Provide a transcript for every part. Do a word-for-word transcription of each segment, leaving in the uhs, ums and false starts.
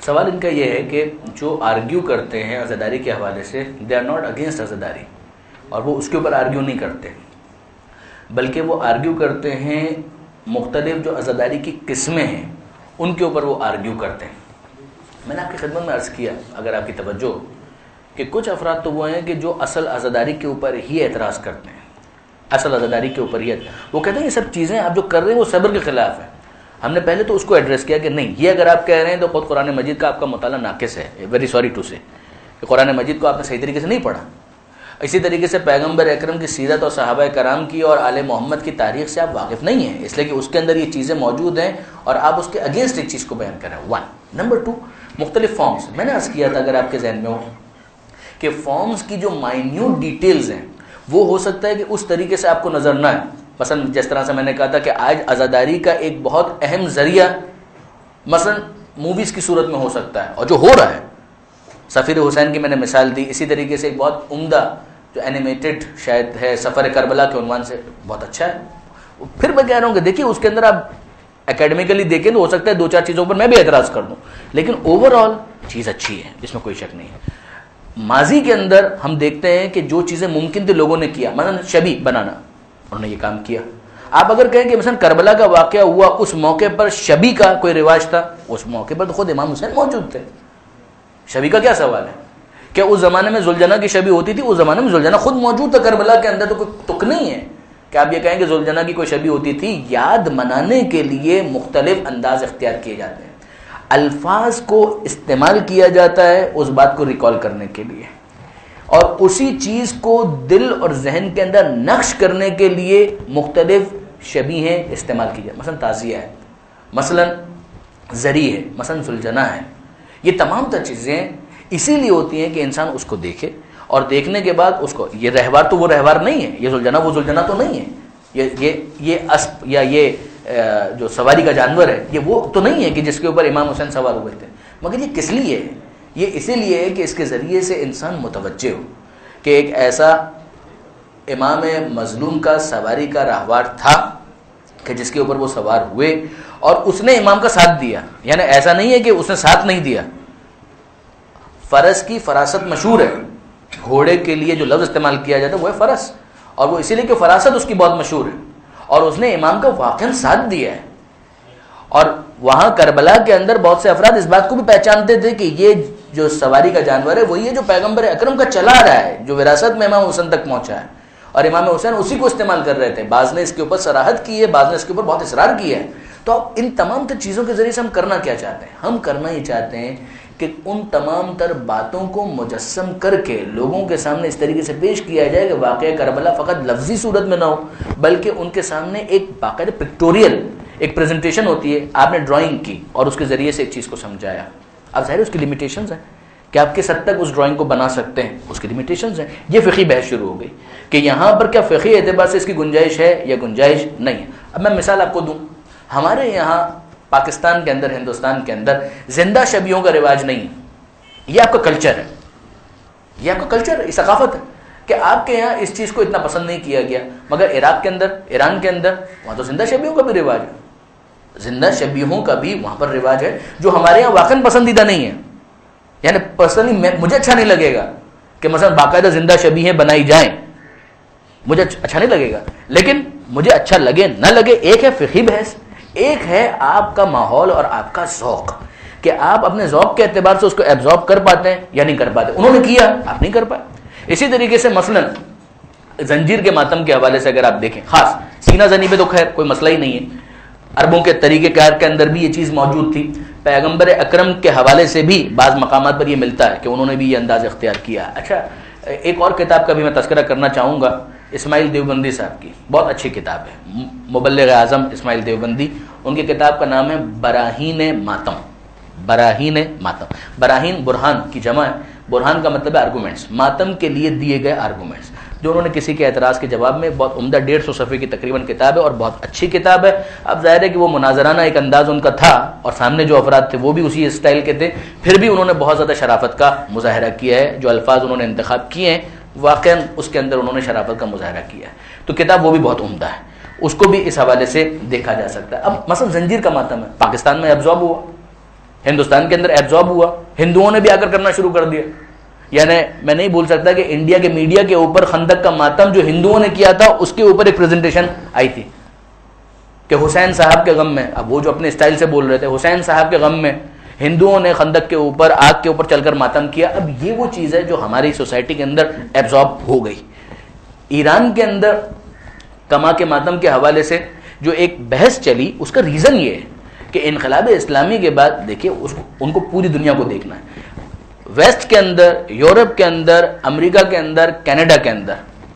سوال ان کا یہ ہے کہ جو آرگیو کرتے ہیں عزاداری کے حوالے سے دے آر ناٹ اگینسٹ عزاداری، اور وہ اس کے اوپر آرگیو نہیں کرتے، بلکہ وہ آرگیو کرتے ہیں مختلف جو عزاداری کی قسمیں ہیں ان کے اوپر وہ آرگیو کرتے ہیں۔ میں نے آپ کی خدمت میں عرض کیا، اگر آپ کی توجہ، کہ کچھ افراد تو وہ ہیں کہ جو اصل عزاداری کے اوپر ہی اعتراض کرتے ہیں، اصل عزاداری کے اوپر ہی وہ کہتے ہیں یہ سب چیزیں آپ جو کر رہے ہیں وہ صبر کے خلاف ہیں۔ ہم نے پہلے تو اس کو ایڈریس کیا کہ نہیں، یہ اگر آپ کہہ رہے ہیں تو خود قرآن مجید کا آپ کا مطالعہ ناقص ہے، ویری سوری ٹو سے، کہ قرآن مجید کو آپ نے صحیح طریقے سے نہیں پڑھا۔ اسی طریقے سے پیغمبر اکرم کی سیرت اور صحابہ کرام کی اور آل محمد کی تاریخ سے آپ واقف نہیں ہیں، اس لیے کہ اس کے اندر یہ چیزیں موجود ہیں اور آپ اس کے اگینسٹ ایک چیز کو بیان کر رہے ہیں۔ ون نمبر ٹو، مختلف فارمز، میں نے عرض کیا تھا اگر آپ کے ذہن میں ہو کہ فارمز کی جو مائنیوٹ ڈیٹیلز ہیں وہ ہو سکتا ہے کہ اس طریقے سے آپ کو نظر نہ آئے۔ مثلا جس طرح سے میں نے کہا تھا کہ آج عزاداری کا ایک بہت اہم ذریعہ مثلا موویز کی صورت میں ہو سکتا ہے، اور جو ہو رہا ہے، سفیر حسین کی میں نے مثال دی، اسی طریقے سے ایک بہت عمدہ جو اینیمیٹڈ شاید ہے سفر کربلا کے عنوان سے، بہت اچھا ہے۔ پھر میں کہہ رہا ہوں کہ دیکھیے اس کے اندر آپ اکیڈمیکلی دیکھیں تو ہو سکتا ہے دو چار چیزوں پر میں بھی اعتراض کر دوں، لیکن اوور آل چیز اچھی ہے، اس میں کوئی شک نہیں ہے۔ ماضی کے اندر ہم دیکھتے ہیں کہ جو چیزیں ممکن تھے لوگوں نے کیا، مثلا شبی بنانا، انہوں نے یہ کام کیا۔ آپ اگر کہیں کہ مثلا کربلا کا واقعہ ہوا اس موقع پر شبی کا کوئی رواج تھا، اس موقع پر تو خود امام حسین موجود تھے، شبی کا کیا سوال ہے؟ کہ اس زمانے میں ذوالجنہ کی شبی ہوتی تھی، اس زمانے میں ذوالجنہ خود موجود تھا کربلا کے اندر، تو کوئی تک نہیں ہے کہ آپ یہ کہیں کہ ذوالجنہ کی کوئی شبی ہوتی تھی۔ یاد منانے کے لیے مختلف انداز اختیار کیے جاتے ہیں، الفاظ کو استعمال کیا جاتا ہے اس بات کو ریکال کرنے کے لیے، اور اسی چیز کو دل اور ذہن کے اندر نقش کرنے کے لیے مختلف شبیہیں استعمال کی جاتی، مثلا تعزیہ ہے، مثلا زری ہے، مثلا ذوالجنہ ہے۔ یہ تمام تر چیزیں اسی لیے ہوتی ہیں کہ انسان اس کو دیکھے، اور دیکھنے کے بعد اس کو، یہ رہوار تو وہ رہوار نہیں ہے، یہ ذوالجنہ وہ ذوالجنہ تو نہیں ہے، یہ یہ یہ اسب یا یہ جو سواری کا جانور ہے یہ وہ تو نہیں ہے کہ جس کے اوپر امام حسین سوار ہوئے تھے، مگر یہ کس لیے ہے؟ یہ اسی لیے ہے کہ اس کے ذریعے سے انسان متوجہ ہو کہ ایک ایسا امام مظلوم کا سواری کا راہوار تھا کہ جس کے اوپر وہ سوار ہوئے اور اس نے امام کا ساتھ دیا، یعنی ایسا نہیں ہے کہ اس نے ساتھ نہیں دیا۔ فرس کی فراست مشہور ہے، گھوڑے کے لیے جو لفظ استعمال کیا جاتا ہے وہ ہے فرس، اور وہ اسی لیے کہ فراست اس کی بہت مشہور ہے، اور اس نے امام کا واقعاً ساتھ دیا ہے۔ اور وہاں کربلا کے اندر بہت سے افراد اس بات کو بھی پہچانتے تھے کہ یہ جو سواری کا جانور ہے وہی ہے جو پیغمبر اکرم کا چلا رہا ہے، جو وراثت میں امام حسین تک پہنچا ہے، اور امام حسین اسی کو استعمال کر رہے تھے۔ بعض نے اس کے اوپر صراحت کی ہے، بعض نے اس کے اوپر بہت اصرار کیا ہے۔ تو اب ان تمام تر چیزوں کے ذریعے سے ہم کرنا کیا چاہتے ہیں؟ ہم کرنا یہ چاہتے ہیں کہ ان تمام تر باتوں کو مجسم کر کے لوگوں کے سامنے اس طریقے سے پیش کیا جائے کہ واقعہ کربلا فقط لفظی صورت میں نہ ہو، بلکہ ان کے سامنے ایک باقاعدہ پکٹوریل ایک پریزنٹیشن ہوتی ہے، آپ نے ڈرائنگ کی اور اس کے ذریعے سے ایک چیز کو سمجھایا۔ اب ظاہر ہے اس کی لمیٹیشنز ہیں کہ آپ کس حد تک اس ڈرائنگ کو بنا سکتے ہیں، اس کی لمیٹیشنز ہیں۔ یہ فقہی بحث شروع ہو گئی کہ یہاں پر کیا فقہی اعتبار سے اس کی گنجائش ہے یا گنجائش نہیں ہے۔ اب میں مثال آپ کو دوں، ہمارے یہاں پاکستان کے اندر، ہندوستان کے اندر زندہ شبیوں کا رواج نہیں ہے، یہ آپ کا کلچر ہے، یہ آپ کا کلچر ہے، یہ ثقافت ہے کہ آپ کے یہاں اس چیز کو اتنا پسند نہیں کیا گیا، مگر عراق کے اندر، ایران کے اندر وہاں تو زندہ شبیوں کا بھی رواج ہے، زندہ شبیہوں کا بھی وہاں پر رواج ہے جو ہمارے یہاں واقعاً پسندیدہ نہیں ہے۔ یعنی پرسنلی مجھے اچھا نہیں لگے گا کہ مثلا باقاعدہ زندہ شبیہیں بنائی جائیں، مجھے اچھا نہیں لگے گا، لیکن مجھے اچھا لگے نہ لگے ایک ہے فقہی بحث، ایک ہے آپ کا ماحول اور آپ کا ذوق، کہ آپ اپنے ذوق کے اعتبار سے اس کو ایبزارب کر پاتے ہیں یا نہیں کر پاتے۔ انہوں نے کیا، آپ نہیں کر پائے۔ اسی طریقے سے مثلا زنجیر کے ماتم کے حوالے سے اگر آپ دیکھیں، خاص سینہ زنی پہ تو خیر کوئی مسئلہ ہی نہیں ہے، عربوں کے طریقہ کار کے اندر بھی یہ چیز موجود تھی، پیغمبر اکرم کے حوالے سے بھی بعض مقامات پر یہ ملتا ہے کہ انہوں نے بھی یہ انداز اختیار کیا۔ اچھا، ایک اور کتاب کا بھی میں تذکرہ کرنا چاہوں گا، اسماعیل دیوبندی صاحب کی بہت اچھی کتاب ہے، مبلغ اعظم اسماعیل دیوبندی، ان کی کتاب کا نام ہے براہین ماتم۔ براہین ماتم، براہین برہان کی جمع ہے، برہان کا مطلب ہے آرگومنٹس، ماتم کے لیے دیے گئے آرگومنٹس، جو انہوں نے کسی کے اعتراض کے جواب میں، بہت عمدہ ڈیڑھ سو صفحے کی تقریباً کتاب ہے اور بہت اچھی کتاب ہے۔ اب ظاہر ہے کہ وہ مناظرانہ ایک انداز ان کا تھا اور سامنے جو افراد تھے وہ بھی اسی اسٹائل کے تھے، پھر بھی انہوں نے بہت زیادہ شرافت کا مظاہرہ کیا ہے، جو الفاظ انہوں نے انتخاب کیے ہیں واقعاً اس کے اندر انہوں نے شرافت کا مظاہرہ کیا ہے، تو کتاب وہ بھی بہت عمدہ ہے، اس کو بھی اس حوالے سے دیکھا جا سکتا ہے۔ اب مثلا زنجیر کا ماتم ہے، پاکستان میں ابزارب ہوا، ہندوستان کے اندر ایبزارب ہوا, ہندوؤں نے بھی آ کر کرنا شروع کر دیا. یعنی میں نہیں بول سکتا کہ انڈیا کے میڈیا کے اوپر خندق کا ماتم جو ہندوؤں نے کیا تھا اس کے اوپر ایک پریزنٹیشن آئی تھی کہ حسین صاحب کے غم میں, اب وہ جو اپنے اسٹائل سے بول رہے تھے, حسین صاحب کے غم میں ہندوؤں نے خندق کے اوپر آگ کے اوپر چل کر ماتم کیا. اب یہ وہ چیز ہے جو ہماری سوسائٹی کے اندر ایبزارب ہو گئی. ایران کے اندر کما کے ماتم کے حوالے سے جو ایک بحث چلی, اس کا ریزن یہ ہے کہ انقلاب اسلامی کے بعد دیکھیے اس کو, ان کو پوری دنیا کو دیکھنا ہے. ویسٹ کے اندر, یورپ کے اندر, امریکہ کے اندر, کینیڈا کے اندر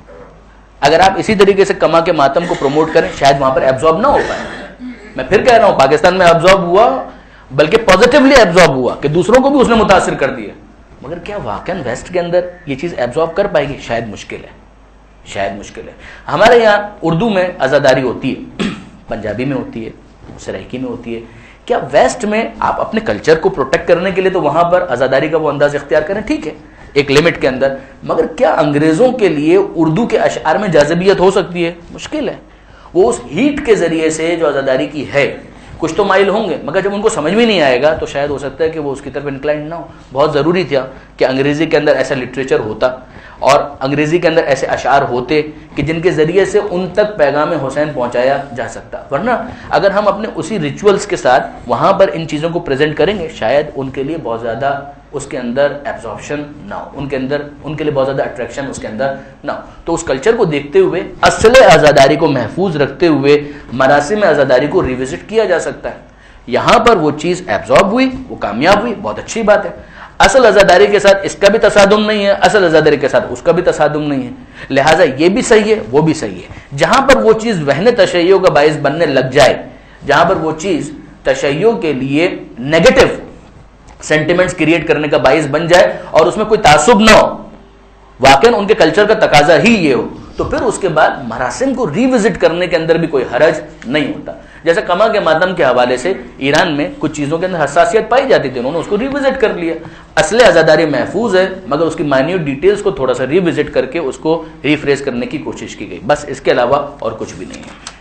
اگر آپ اسی طریقے سے کما کے ماتم کو پروموٹ کریں شاید وہاں پر ایبزارب نہ ہو پائے. میں پھر کہہ رہا ہوں پاکستان میں ایبزارب ہوا, بلکہ پازیٹیولی ایبزارب ہوا کہ دوسروں کو بھی اس نے متاثر کر دیا, مگر کیا واقعاً ویسٹ کے اندر یہ چیز ایبزارب کر پائے گی؟ شاید مشکل ہے, شاید مشکل ہے. ہمارے یہاں اردو میں عزاداری ہوتی ہے, پنجابی میں ہوتی ہے, سرائکی میں ہوتی ہے. کیا ویسٹ میں آپ اپنے کلچر کو پروٹیکٹ کرنے کے لیے تو وہاں پر عزاداری کا وہ انداز اختیار کریں, ٹھیک ہے, ایک لمٹ کے اندر, مگر کیا انگریزوں کے لیے اردو کے اشعار میں جاذبیت ہو سکتی ہے؟ مشکل ہے. وہ اس ہیٹ کے ذریعے سے جو عزاداری کی ہے کچھ تو مائل ہوں گے, مگر جب ان کو سمجھ میں نہیں آئے گا تو شاید ہو سکتا ہے کہ وہ اس کی طرف انکلائنڈ نہ ہو. بہت ضروری تھا کہ انگریزی کے اندر ایسا لٹریچر ہوتا اور انگریزی کے اندر ایسے اشعار ہوتے کہ جن کے ذریعے سے ان تک پیغام حسین پہنچایا جا سکتا. ورنہ اگر ہم اپنے اسی ریچولز کے ساتھ وہاں پر ان چیزوں کو پریزنٹ کریں گے شاید ان کے لیے بہت زیادہ اس کے اندر ایبزارپشن نہ ہو, ان کے اندر ان کے لیے بہت زیادہ اٹریکشن اس کے اندر نہ ہو. تو اس کلچر کو دیکھتے ہوئے, اصل عزاداری کو محفوظ رکھتے ہوئے مراسم عزاداری کو ریوزٹ کیا جا سکتا ہے. یہاں پر وہ چیز ایبزارب ہوئی, وہ کامیاب ہوئی, بہت اچھی بات ہے. اصل عزاداری کے ساتھ اس کا بھی تصادم نہیں ہے, اصل عزاداری کے ساتھ اس کا بھی تصادم نہیں ہے, لہٰذا یہ بھی صحیح ہے وہ بھی صحیح ہے. جہاں پر وہ چیز وہن تشیع کا باعث بننے لگ جائے, جہاں پر وہ چیز تشیع کے لیے نیگیٹو سینٹیمنٹس کریٹ کرنے کا باعث بن جائے اور اس میں کوئی تعصب نہ ہو, واقعاً ان کے کلچر کا تقاضا ہی یہ ہو, تو پھر اس کے بعد مراسم کو ریوزٹ کرنے کے اندر بھی کوئی حرج نہیں ہوتا. جیسے کما کے ماتم کے حوالے سے ایران میں کچھ چیزوں کے اندر حساسیت پائی جاتی تھی, انہوں نے اس کو ریوزٹ کر لیا. اصل عزاداری محفوظ ہے مگر اس کی مائنیوٹ ڈیٹیلز کو تھوڑا سا ریوزٹ کر کے اس کو ریفریز کرنے کی کوشش کی گئی, بس اس کے علاوہ اور کچھ بھی نہیں ہے.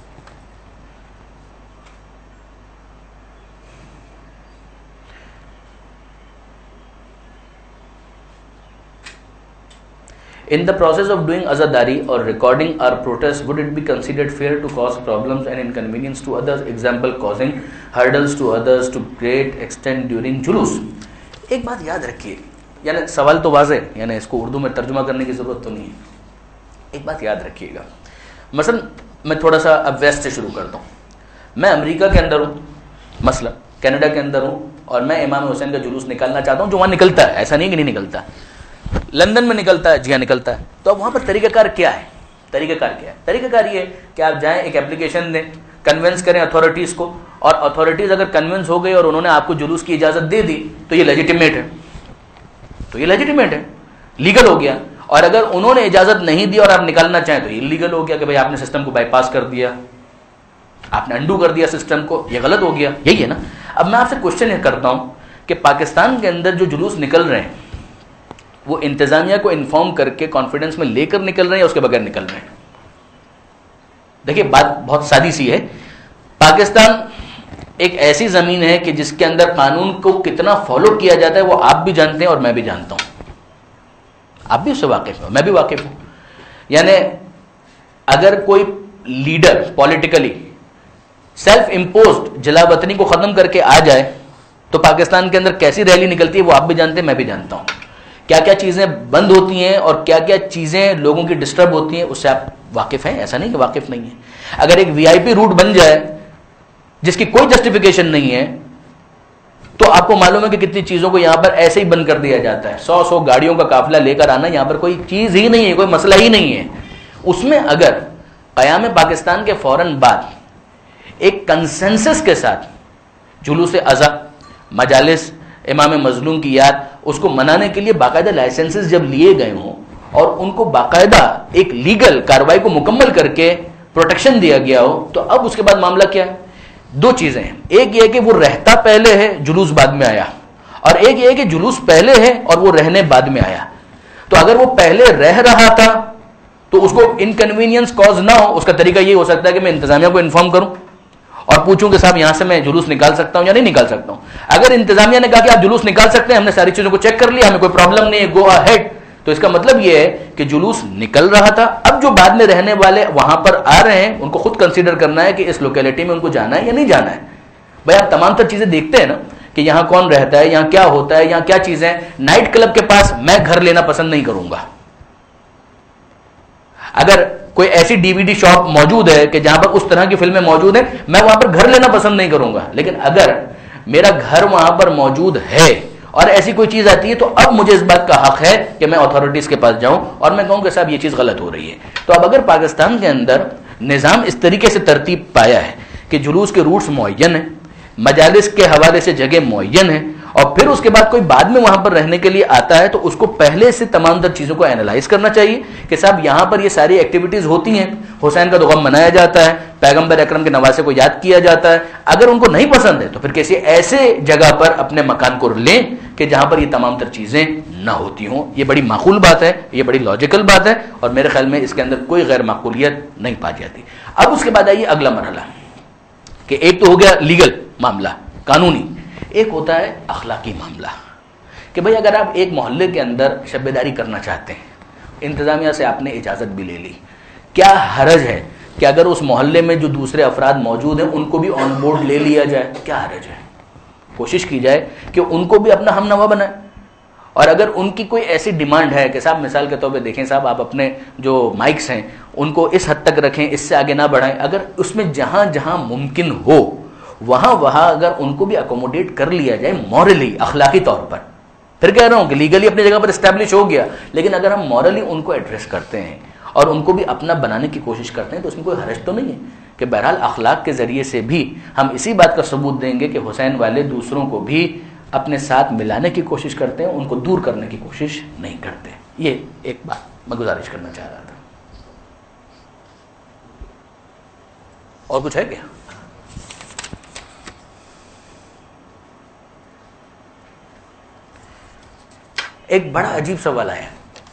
In the process of doing azadari or recording our protest, would it be considered fair to cause problems and inconvenience to others? Example, causing hurdles to others to great extent during julus. ایک بات یاد رکھیے, یعنی سوال تو واضح ہے, یعنی اس کو اردو میں ترجمہ کرنے کی ضرورت تو نہیں ہے. ایک بات یاد رکھیے گا, مثلا میں تھوڑا سا اب ویسٹ سے شروع کرتا ہوں. میں امریکہ کے اندر ہوں, مثلا کینیڈا کے اندر ہوں, اور میں امام حسین کا جلوس نکالنا چاہتا ہوں جو وہاں نکلتا ہے, ایسا نہیں کہ نہیں نکلتا. لندن میں نکلتا ہے, جی ہاں نکلتا ہے. تو اب وہاں پر طریقہ کار کیا ہے؟ طریقہ کار کیا ہے؟ طریقہ کار یہ ہے کہ آپ جائیں, ایک اپلیکیشن دیں, کنونس کریں اتھارٹیز کو, اور اتھارٹیز اگر کنونس ہو گئی اور انہوں نے آپ کو جلوس کی اجازت دے دی تو یہ لیجیٹیمیٹ ہے, تو یہ لیجیٹیمیٹ ہے, لیگل ہو گیا. اور اگر انہوں نے اجازت نہیں دی اور آپ نکالنا چاہیں تو یہ لیگل ہو گیا کہ بھائی آپ نے سسٹم کو بائی پاس کر دیا, آپ نے انڈو کر دیا سسٹم کو, یہ غلط ہو گیا. یہی ہے نا. اب میں آپ سے کوشچن یہ کرتا ہوں کہ پاکستان کے اندر جو جلوس نکل رہے ہیں وہ انتظامیہ کو انفارم کر کے کانفیڈنس میں لے کر نکل رہے ہیں یا اس کے بغیر نکل رہے ہیں؟ دیکھیے بات بہت سادی سی ہے. پاکستان ایک ایسی زمین ہے کہ جس کے اندر قانون کو کتنا فالو کیا جاتا ہے وہ آپ بھی جانتے ہیں اور میں بھی جانتا ہوں, آپ بھی اس سے واقف ہو, میں بھی واقف ہوں. یعنی اگر کوئی لیڈر پولیٹیکلی سیلف امپوزڈ جلا وطنی کو ختم کر کے آ جائے تو پاکستان کے اندر کیسی ریلی نکلتی ہے وہ آپ بھی جانتے ہیں, میں بھی جانتا ہوں. کیا کیا چیزیں بند ہوتی ہیں اور کیا کیا چیزیں لوگوں کی ڈسٹرب ہوتی ہیں, اس سے آپ واقف ہیں, ایسا نہیں کہ واقف نہیں ہیں. اگر ایک وی آئی پی روٹ بن جائے جس کی کوئی جسٹیفیکیشن نہیں ہے تو آپ کو معلوم ہے کہ کتنی چیزوں کو یہاں پر ایسے ہی بند کر دیا جاتا ہے. سو سو گاڑیوں کا قافلہ لے کر آنا یہاں پر کوئی چیز ہی نہیں ہے, کوئی مسئلہ ہی نہیں ہے. اس میں اگر قیام پاکستان کے فوراً بعد ایک کنسنسس کے ساتھ جلوس ازا, مجالس, امام مظلوم کی یاد, اس کو منانے کے لیے باقاعدہ لائسنسز جب لیے گئے ہوں اور ان کو باقاعدہ ایک لیگل کارروائی کو مکمل کر کے پروٹیکشن دیا گیا ہو, تو اب اس کے بعد معاملہ کیا ہے؟ دو چیزیں ہیں. ایک یہ ہے کہ وہ رہتا پہلے ہے, جلوس بعد میں آیا, اور ایک یہ ہے کہ جلوس پہلے ہے اور وہ رہنے بعد میں آیا. تو اگر وہ پہلے رہ رہا تھا تو اس کو انکنوینئنس کاز نہ ہو, اس کا طریقہ یہ ہو سکتا ہے کہ میں انتظامیہ کو انفارم کروں اور پوچھوں کہ صاحب یہاں سے میں جلوس نکال سکتا ہوں یا نہیں نکال سکتا ہوں. اگر انتظامیہ نے کہا کہ آپ جلوس نکال سکتے ہیں, ہم نے ساری چیزوں کو چیک کر لیا, ہمیں کوئی پرابلم نہیں ہے, گو اہیڈ, تو اس کا مطلب یہ ہے کہ جلوس نکل رہا تھا. اب جو بعد میں رہنے والے وہاں پر آ رہے ہیں ان کو خود کنسیڈر کرنا ہے کہ اس لوکیلٹی میں ان کو جانا ہے یا نہیں جانا ہے. بھائی آپ تمام تر چیزیں دیکھتے ہیں نا کہ یہاں کون رہتا ہے, یہاں کیا ہوتا ہے, یہاں کیا چیزیں. نائٹ کلب کے پاس میں گھر لینا پسند نہیں کروں گا. اگر کوئی ایسی ڈی وی ڈی شاپ موجود ہے کہ جہاں پر اس طرح کی فلمیں موجود ہیں, میں وہاں پر گھر لینا پسند نہیں کروں گا. لیکن اگر میرا گھر وہاں پر موجود ہے اور ایسی کوئی چیز آتی ہے تو اب مجھے اس بات کا حق ہے کہ میں اتھارٹیز کے پاس جاؤں اور میں کہوں کہ صاحب یہ چیز غلط ہو رہی ہے. تو اب اگر پاکستان کے اندر نظام اس طریقے سے ترتیب پایا ہے کہ جلوس کے روٹس معین ہیں, مجالس کے حوالے سے جگہ معین ہے, اور پھر اس کے بعد کوئی بعد میں وہاں پر رہنے کے لیے آتا ہے, تو اس کو پہلے سے تمام تر چیزوں کو اینالائز کرنا چاہیے کہ صاحب یہاں پر یہ ساری ایکٹیویٹیز ہوتی ہیں, حسین کا تو غم منایا جاتا ہے, پیغمبر اکرم کے نواسے کو یاد کیا جاتا ہے. اگر ان کو نہیں پسند ہے تو پھر کسی ایسے جگہ پر اپنے مکان کو لیں کہ جہاں پر یہ تمام تر چیزیں نہ ہوتی ہوں. یہ بڑی معقول بات ہے, یہ بڑی لاجیکل بات ہے, اور میرے خیال میں اس کے اندر کوئی غیر معقولیت نہیں پائی جاتی. اب اس کے بعد آئیے اگلا مرحلہ کہ ایک تو ہو گیا لیگل معاملہ, قانونی, ایک ہوتا ہے اخلاقی معاملہ کہ بھئی اگر آپ ایک محلے کے اندر شب بیداری کرنا چاہتے ہیں, انتظامیہ سے آپ نے اجازت بھی لے لی, کیا حرج ہے کہ اگر اس محلے میں جو دوسرے افراد موجود ہیں ان کو بھی آن بورڈ لے لیا جائے؟ کیا حرج ہے؟ کوشش کی جائے کہ ان کو بھی اپنا ہم نوا بنائیں. اور اگر ان کی کوئی ایسی ڈیمانڈ ہے کہ صاحب مثال کے طور پہ دیکھیں صاحب آپ اپنے جو مائکس ہیں ان کو اس حد تک رکھیں, اس سے آگے نہ بڑھائیں, اگر اس میں جہاں جہاں ممکن ہو وہاں وہاں اگر ان کو بھی اکوموڈیٹ کر لیا جائے مورلی, اخلاقی طور پر, پھر کہہ رہا ہوں کہ لیگلی اپنی جگہ پر اسٹیبلش ہو گیا, لیکن اگر ہم مورلی ان کو ایڈریس کرتے ہیں اور ان کو بھی اپنا بنانے کی کوشش کرتے ہیں تو اس میں کوئی حرج تو نہیں ہے کہ بہرحال اخلاق کے ذریعے سے بھی ہم اسی بات کا ثبوت دیں گے کہ حسین والے دوسروں کو بھی اپنے ساتھ ملانے کی کوشش کرتے ہیں, ان کو دور کرنے کی کوشش نہیں کرتے. یہ ایک بات میں گزارش کرنا چاہ رہا تھا. اور کچھ ہے کیا؟ ایک بڑا عجیب سوال آیا,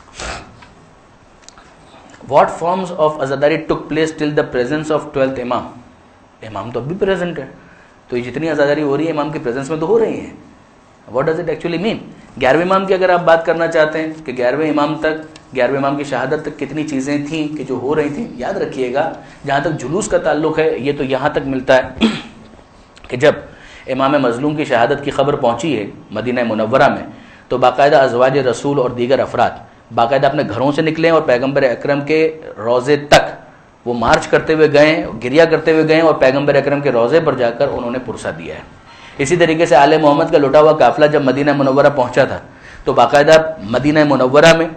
واٹ فارمز آف عزاداری took place till the presence of twelfth امام. امام تو اب بھی پریزنٹ ہے, تو یہ جتنی عزاداری ہو رہی ہے امام کی پریزنس میں تو ہو رہی ہیں. What does it actually mean? گیارہویں امام کی اگر آپ بات کرنا چاہتے ہیں کہ گیارہویں امام تک, گیارہویں امام کی شہادت تک کتنی چیزیں تھیں کہ جو ہو رہی تھیں, یاد رکھیے گا جہاں تک جلوس کا تعلق ہے یہ تو یہاں تک ملتا ہے کہ جب امام مظلوم کی شہادت کی خبر پہنچی ہے مدینہ منورہ میں تو باقاعدہ ازواج رسول اور دیگر افراد باقاعدہ اپنے گھروں سے نکلے اور پیغمبر اکرم کے روضے تک وہ مارچ کرتے ہوئے گئے, گریہ کرتے ہوئے گئے اور پیغمبر اکرم کے روضے پر جا کر انہوں نے پرسہ دیا ہے. اسی طریقے سے آل محمد کا لٹا ہوا قافلہ جب مدینہ منورہ پہنچا تھا تو باقاعدہ مدینہ منورہ میں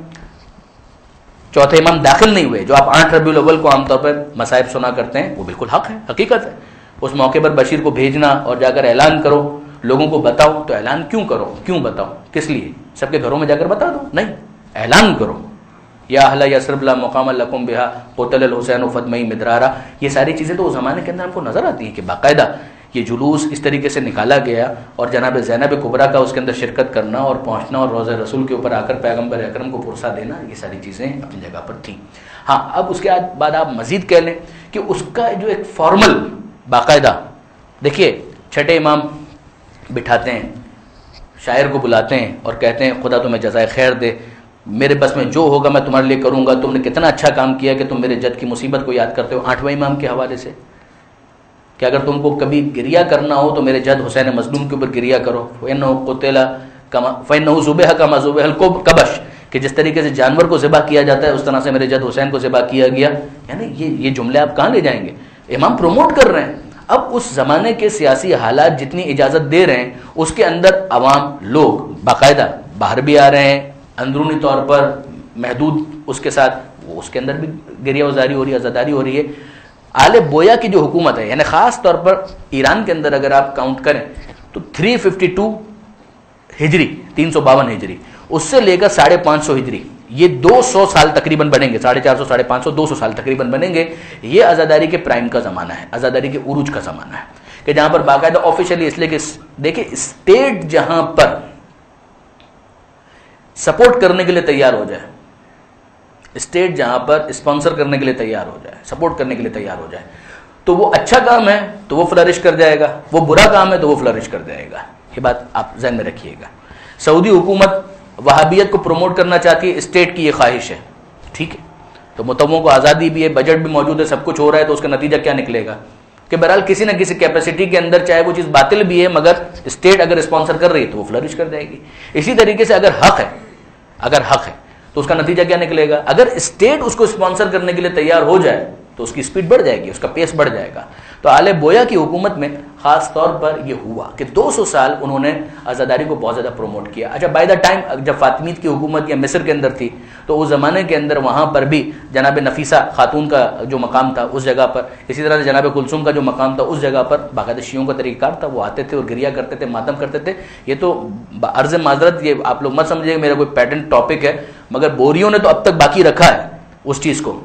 چوتھے امام داخل نہیں ہوئے. جو آپ آٹھ ربیع الاول کو عام طور پر مصائب سنا کرتے ہیں وہ بالکل حق ہے, حقیقت ہے. اس موقع پر بشیر کو بھیجنا اور جا کر اعلان کرو, لوگوں کو بتاؤ, تو اعلان کیوں کرو, کیوں بتاؤ, کس لیے؟ سب کے گھروں میں جا کر بتا دو؟ نہیں, اعلان کرو. یا اہل یثرب لا مقام لکم بہا قتل الحسین فدمئی مدرارا. یہ ساری چیزیں تو اس زمانے کے اندر ہم کو نظر آتی ہیں کہ باقاعدہ یہ جلوس اس طریقے سے نکالا گیا اور جناب زینب کبریٰ کا اس کے اندر شرکت کرنا اور پہنچنا اور روضہ رسول کے اوپر آ کر پیغمبر اکرم کو پرسہ دینا, یہ ساری چیزیں اپنی جگہ پر تھیں. ہاں اب اس کے بعد آپ مزید کہہ لیں کہ اس کا جو ایک فارمل باقاعدہ, دیکھیے چھٹے امام بٹھاتے ہیں, شاعر کو بلاتے ہیں اور کہتے ہیں خدا تمہیں جزائے خیر دے, میرے بس میں جو ہوگا میں تمہارے لیے کروں گا, تم نے کتنا اچھا کام کیا کہ تم میرے جد کی مصیبت کو یاد کرتے ہو. آٹھویں امام کے حوالے سے کہ اگر تم کو کبھی گریہ کرنا ہو تو میرے جد حسین مظلوم کے اوپر گریہ کرو. فَإِنَّهُ قُتِلَ كَمَا فَإِنَّهُ ذُبِحَ كَمَا ذُبِحَ الْكَبَشُ, کہ جس طریقے سے جانور کو ذبح کیا جاتا ہے اس طرح سے میرے جد حسین کو ذبح کیا گیا. یعنی یہ یہ جملے آپ کہاں لے جائیں گے؟ امام پروموٹ کر رہے ہیں. اب اس زمانے کے سیاسی حالات جتنی اجازت دے رہے ہیں اس کے اندر عوام لوگ باقاعدہ باہر بھی آ رہے ہیں, اندرونی طور پر محدود اس کے ساتھ وہ اس کے اندر بھی گریہ وزاری ہو رہی ہے, عزاداری ہو رہی ہے. آل بویا کی جو حکومت ہے, یعنی خاص طور پر ایران کے اندر اگر آپ کاؤنٹ کریں تو تین سو بائیس ہجری, تین سو باون ہجری, اس سے لے کر ساڑھے پانچ سو ہجری, یہ دو سو سال تقریباً بنیں گے, ساڑھے چار سو ساڑھے پانچ سو دو سو سال تقریباً بنیں گے. یہ عزاداری کے پرائم کا زمانہ ہے, عزاداری کے عروج کا زمانہ ہے کہ جہاں پر باقاعدہ آفیشلی, اس لیے کہ دیکھیں اسٹیٹ جہاں پر سپورٹ کرنے کے لیے تیار ہو جائے, اسٹیٹ جہاں پر اسپانسر کرنے کے لیے تیار ہو جائے, سپورٹ کرنے کے لیے تیار ہو جائے, تو وہ اچھا کام ہے تو وہ فلرش کر جائے گا، وہ برا کام ہے تو وہ فلرش کر جائے گا. یہ بات آپ ذہن میں رکھیے گا. سعودی حکومت وہابیت کو پروموٹ کرنا چاہتی ہے، اسٹیٹ کی یہ خواہش ہے، ٹھیک ہے. تو متووں کو آزادی بھی ہے، بجٹ بھی موجود ہے، سب کچھ ہو رہا ہے، تو اس کا نتیجہ کیا نکلے گا کہ بہرحال کسی نہ کسی کیپیسٹی کے اندر چاہے وہ چیز باطل بھی ہے مگر اسٹیٹ اگر اسپانسر کر رہی ہے تو وہ فلرش کر جائے گی. اسی طریقے سے اگر حق ہے اگر حق ہے تو اس کا نتیجہ کیا نکلے گا؟ اگر اسٹیٹ اس کو اسپانسر کرنے کے لیے تیار ہو جائے تو اس کی سپیڈ بڑھ جائے گی، اس کا پیس بڑھ جائے گا. تو آل بویا کی حکومت میں خاص طور پر یہ ہوا کہ دو سو سال انہوں نے عزاداری کو بہت زیادہ پروموٹ کیا. اچھا بائی دا ٹائم جب فاطمیت کی حکومت یا مصر کے اندر تھی تو اس زمانے کے اندر وہاں پر بھی جناب نفیسہ خاتون کا جو مقام تھا اس جگہ پر، اسی طرح سے جناب کلثوم کا جو مقام تھا اس جگہ پر باقاعدہ شیعوں کا طریقہ کار تھا، وہ آتے تھے اور گریا کرتے تھے، ماتم کرتے تھے. یہ تو عرض معذرت، یہ آپ لوگ مت سمجھیے کہ میرا کوئی پیٹنٹ ٹاپک ہے، مگر بوریوں نے تو اب تک باقی رکھا ہے اس چیز کو.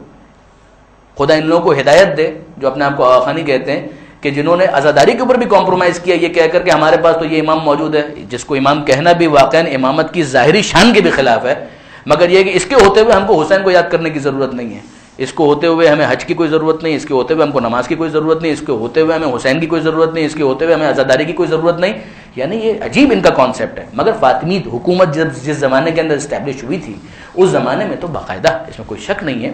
خدا ان لوگوں کو ہدایت دے جو اپنے آپ کو آخانی کہتے ہیں، کہ جنہوں نے عزاداری کے اوپر بھی کمپرومائز کیا یہ کہہ کر کہ ہمارے پاس تو یہ امام موجود ہے، جس کو امام کہنا بھی واقعاً امامت کی ظاہری شان کے بھی خلاف ہے، مگر یہ کہ اس کے ہوتے ہوئے ہم کو حسین کو یاد کرنے کی ضرورت نہیں ہے، اس کو ہوتے ہوئے ہمیں حج کی کوئی ضرورت نہیں، اس کے ہوتے ہوئے ہم کو نماز کی کوئی ضرورت نہیں، اس کے ہوتے ہوئے ہمیں حسین کی کوئی ضرورت نہیں، اس کے ہوتے ہوئے ہمیں عزاداری کی کوئی ضرورت نہیں. یعنی یہ عجیب ان کا کانسیپٹ ہے. مگر فاطمیت حکومت جب جس زمانے کے اندر اسٹیبلش ہوئی تھی اس زمانے میں تو باقاعدہ اس میں کوئی شک نہیں ہے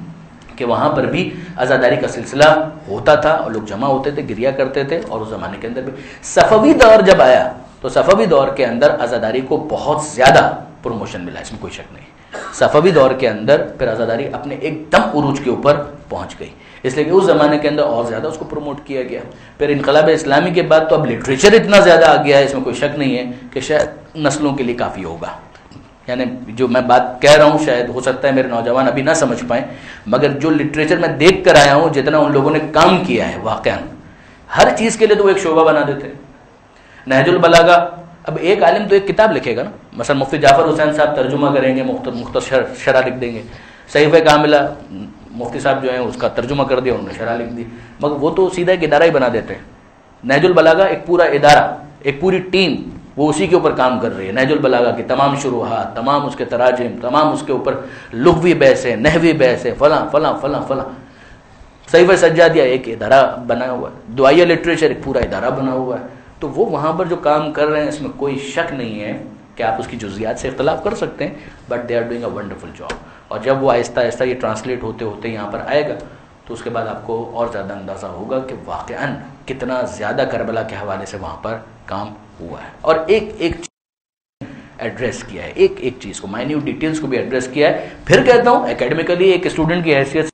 کہ وہاں پر بھی عزاداری کا سلسلہ ہوتا تھا اور لوگ جمع ہوتے تھے، گریا کرتے تھے. اور اس زمانے کے اندر بھی صفوی دور جب آیا تو صفوی دور کے اندر عزاداری کو بہت زیادہ پروموشن ملا، اس میں کوئی شک نہیں. صفوی دور کے اندر پھر عزاداری اپنے ایک دم عروج کے اوپر پہنچ گئی، اس لیے کہ اس زمانے کے اندر اور زیادہ اس کو پروموٹ کیا گیا. پھر انقلاب اسلامی کے بعد تو اب لٹریچر اتنا زیادہ آ گیا ہے، اس میں کوئی شک نہیں ہے کہ شاید نسلوں کے لیے کافی ہوگا. یعنی جو میں بات کہہ رہا ہوں شاید ہو سکتا ہے میرے نوجوان ابھی نہ سمجھ پائیں، مگر جو لٹریچر میں دیکھ کر آیا ہوں، جتنا ان لوگوں نے کام کیا ہے واقعا ہر چیز کے لیے تو وہ ایک شعبہ بنا دیتے. نہج البلاغہ، اب ایک عالم تو ایک کتاب لکھے گا نا، مثلا مفتی جعفر حسین صاحب ترجمہ کریں گے، مختصر شرح لکھ دیں گے. صحیفہ کاملہ مفتی صاحب جو ہیں اس کا ترجمہ کر دیا، انہوں نے شرح لکھ دی، مگر وہ تو سیدھا ایک ادارہ ہی بنا دیتے ہیں. نہج البلاغہ ایک پورا ادارہ، ایک پوری ٹیم وہ اسی کے اوپر کام کر رہی ہے. نہج البلاغہ کی تمام شروحات، تمام اس کے تراجم، تمام اس کے اوپر لغوی بحث ہے، نحوی بحث ہے، فلاں فلاں فلاں فلاں. صحیفہ سجادیہ ایک ادارہ بنا ہوا ہے، دعائیہ لٹریچر ایک پورا ادارہ بنا ہوا ہے. تو وہ وہاں پر جو کام کر رہے ہیں اس میں کوئی شک نہیں ہے کہ آپ اس کی جزئیات سے اختلاف کر سکتے ہیں، but they are doing a wonderful job. اور جب وہ آہستہ آہستہ یہ ٹرانسلیٹ ہوتے ہوتے یہاں پر آئے گا تو اس کے بعد آپ کو اور زیادہ اندازہ ہوگا کہ واقعاً کتنا زیادہ کربلا کے حوالے سے وہاں پر کام ہوا ہے. اور ایک ایک ایڈریس کیا ہے، ایک ایک چیز کو، مائنیوٹ ڈیٹیلز کو بھی ایڈریس کیا ہے. پھر کہتا ہوں اکیڈمیکلی ایک اسٹوڈنٹ کی حیثیت